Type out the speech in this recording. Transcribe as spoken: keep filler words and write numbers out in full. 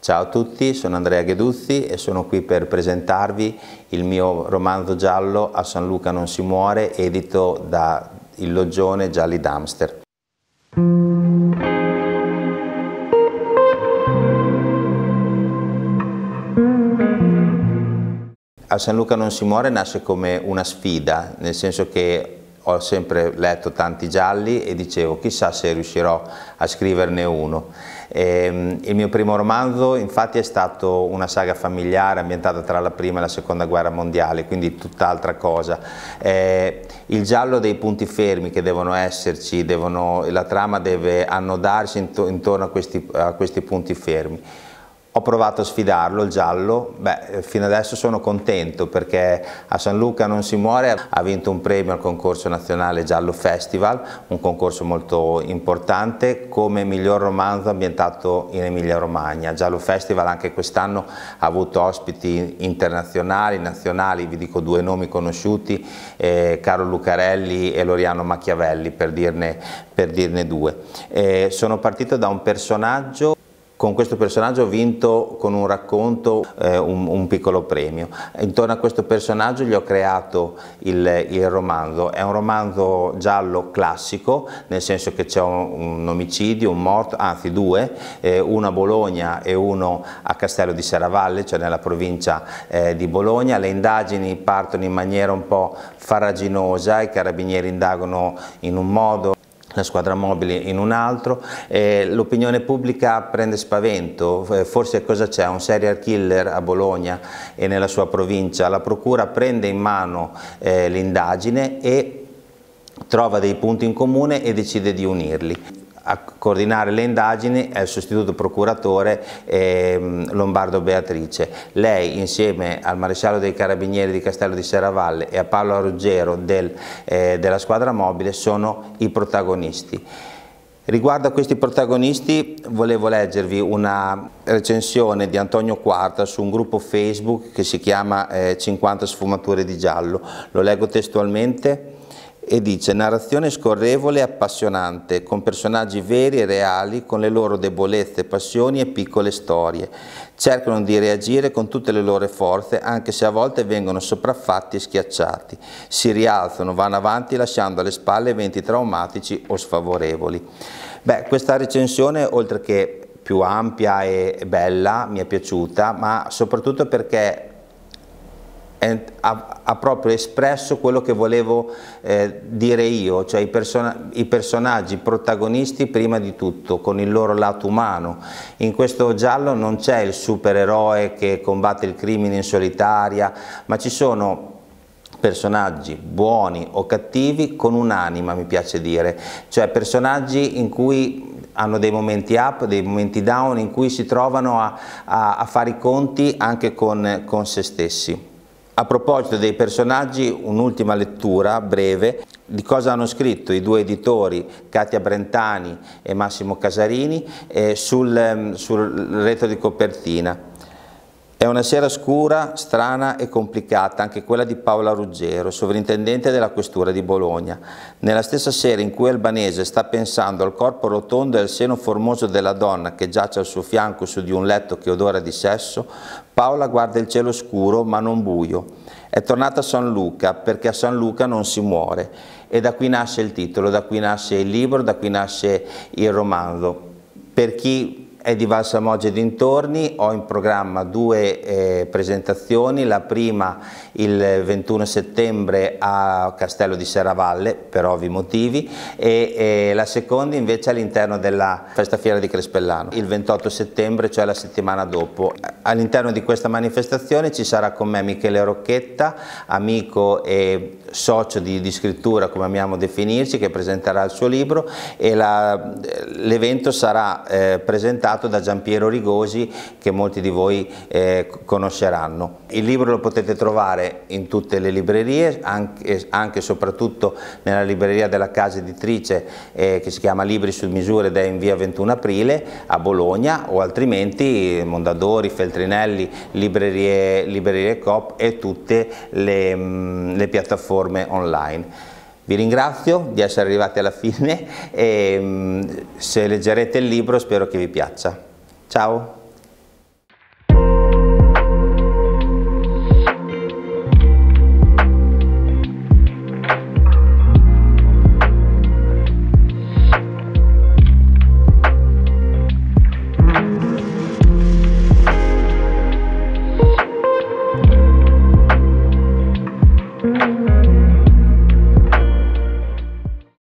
Ciao a tutti, sono Andrea Gheduzzi e sono qui per presentarvi il mio romanzo giallo A San Luca non si muore, edito da Il Loggione Gialli Dumpster. A San Luca non si muore nasce come una sfida, nel senso che ho sempre letto tanti gialli e dicevo chissà se riuscirò a scriverne uno. E, il mio primo romanzo infatti è stato una saga familiare ambientata tra la prima e la seconda guerra mondiale, quindi tutt'altra cosa. Eh, il giallo dei punti fermi che devono esserci, devono, la trama deve annodarsi intorno a questi, a questi punti fermi. Ho provato a sfidarlo, il giallo, beh, fino adesso sono contento perché A San Luca non si muore ha vinto un premio al concorso nazionale Giallo Festival, un concorso molto importante come miglior romanzo ambientato in Emilia Romagna. Giallo Festival anche quest'anno ha avuto ospiti internazionali, nazionali, vi dico due nomi conosciuti, eh, Carlo Lucarelli e Loriano Machiavelli per dirne, per dirne due. Eh, sono partito da un personaggio. Con questo personaggio ho vinto con un racconto eh, un, un piccolo premio. Intorno a questo personaggio gli ho creato il, il romanzo. È un romanzo giallo classico, nel senso che c'è un, un omicidio, un morto, anzi due, eh, uno a Bologna e uno a Castello di Serravalle, cioè nella provincia eh, di Bologna. Le indagini partono in maniera un po' farraginosa, i carabinieri indagano in un modo, la squadra mobile in un altro, eh, l'opinione pubblica prende spavento, eh, forse cosa c'è? Un serial killer a Bologna e nella sua provincia, la procura prende in mano eh, l'indagine e trova dei punti in comune e decide di unirli. A coordinare le indagini è il sostituto procuratore eh, Lombardo Beatrice. Lei insieme al maresciallo dei carabinieri di Castello di Serravalle e a Paolo Ruggero del, eh, della squadra mobile sono i protagonisti. Riguardo a questi protagonisti volevo leggervi una recensione di Antonio Quarta su un gruppo Facebook che si chiama eh, cinquanta sfumature di giallo. Lo leggo testualmente. E dice: narrazione scorrevole e appassionante, con personaggi veri e reali, con le loro debolezze, passioni e piccole storie. Cercano di reagire con tutte le loro forze, anche se a volte vengono sopraffatti e schiacciati. Si rialzano, vanno avanti lasciando alle spalle eventi traumatici o sfavorevoli. Beh, questa recensione, oltre che più ampia e bella, mi è piaciuta, ma soprattutto perché Ha, ha proprio espresso quello che volevo eh, dire io, cioè i, person i personaggi protagonisti prima di tutto, con il loro lato umano. In questo giallo non c'è il supereroe che combatte il crimine in solitaria, ma ci sono personaggi buoni o cattivi con un'anima, mi piace dire, cioè personaggi in cui hanno dei momenti up, dei momenti down, in cui si trovano a, a, a fare i conti anche con, con se stessi. A proposito dei personaggi, un'ultima lettura breve di cosa hanno scritto i due editori, Katia Brentani e Massimo Casarini, eh, sul, sul retro di copertina. È una sera scura, strana e complicata, anche quella di Paola Ruggero, sovrintendente della questura di Bologna. Nella stessa sera in cui Albanese sta pensando al corpo rotondo e al seno formoso della donna che giace al suo fianco su di un letto che odora di sesso, Paola guarda il cielo scuro ma non buio. È tornata a San Luca perché a San Luca non si muore. E da qui nasce il titolo, da qui nasce il libro, da qui nasce il romanzo. Per chi è di Valsamoggia e dintorni, ho in programma due eh, presentazioni, la prima il ventuno settembre a Castello di Serravalle, per ovvi motivi, e, e la seconda invece all'interno della Festa Fiera di Crespellano, il ventotto settembre, cioè la settimana dopo. All'interno di questa manifestazione ci sarà con me Michele Rocchetta, amico e socio di, di scrittura, come amiamo definirci, che presenterà il suo libro, e l'evento sarà eh, presentato da Giampiero Rigosi, che molti di voi eh, conosceranno. Il libro lo potete trovare in tutte le librerie, anche, anche e soprattutto nella libreria della casa editrice eh, che si chiama Libri su misura ed è in via ventuno aprile a Bologna, o altrimenti Mondadori, Feltrinelli, librerie, librerie Coop e tutte le, mh, le piattaforme online. Vi ringrazio di essere arrivati alla fine e mh, se leggerete il libro spero che vi piaccia. Ciao!